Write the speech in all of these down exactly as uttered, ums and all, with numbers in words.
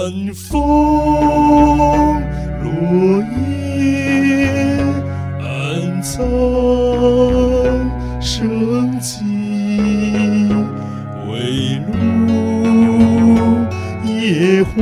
晚风落叶，暗藏生机。微露野花，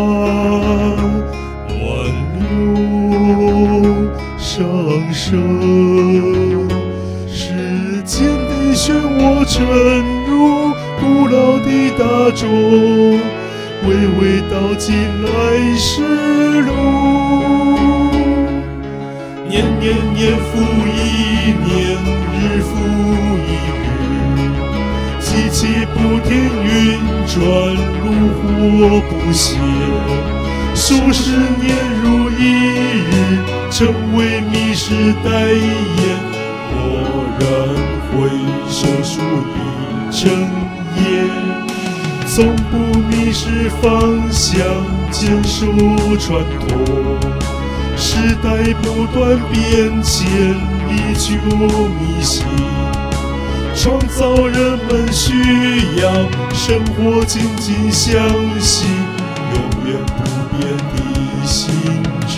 乱流上升。时间的漩涡沉入古老的大钟，娓娓道尽来时路。年年年复一年，日复一日，机器不停运转，炉火不歇。数十年如一日，成为迷失代言。蓦然回首，数已成夜。从不迷失方向，坚守传统。时代不断变迁，依旧迷信。创造人们需要，生活紧紧相系，永远不变的心智。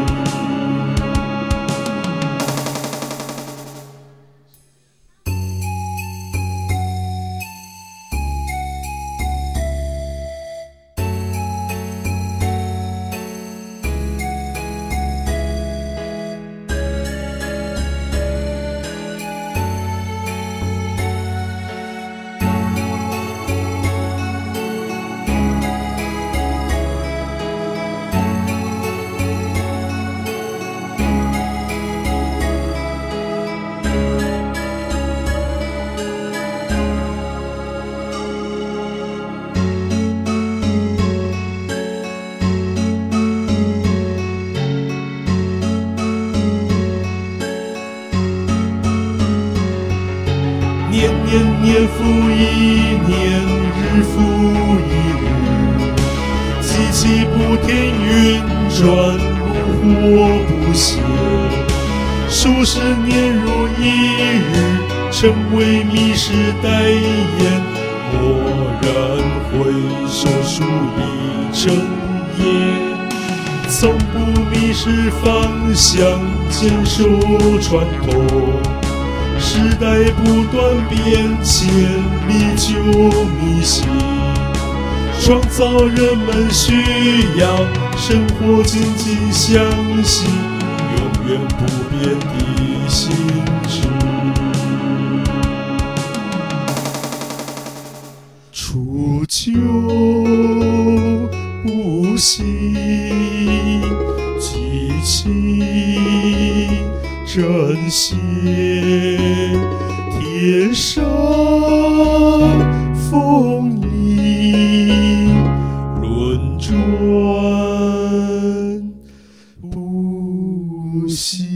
年年年复一年，日复一日，机器不停运转，炉火不歇。数十年如一日，成为迷失代言。蓦然回首，数已成夜。从不迷失方向，坚守传统。时代不断变迁，历久弥新。创造人们需要，生活紧紧相系，永远不变的心智。初旧不息，激起真邪。天上风影轮转不息。